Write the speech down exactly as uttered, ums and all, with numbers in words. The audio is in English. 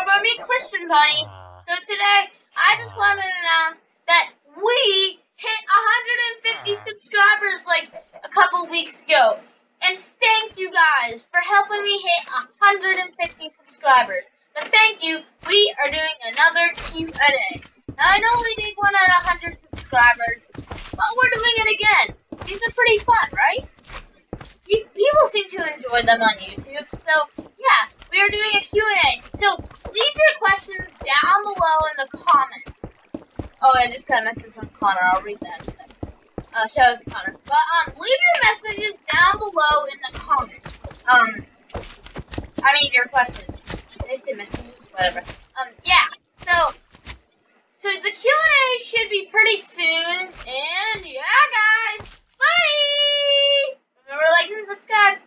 about me, Christian Bunny. So today, I just wanted to announce that we hit one hundred fifty subscribers like a couple weeks ago. And thank you guys for helping me hit one hundred fifty subscribers. But thank you, we are doing another Q and A. Now I know we did one at one hundred subscribers, but we're doing it again. These are pretty fun, right? People seem to enjoy them on YouTube, so yeah, we are doing a Q and A. So leave your questions down below in the comments. Oh, I just got a message from Connor. I'll read that in a second. Uh, shout out to Connor. But um, leave your messages down below in the comments. Um, I mean your questions. They say messages, whatever. Um, yeah. So, so the Q and A should be pretty soon. And yeah, guys, bye. Remember to like and subscribe.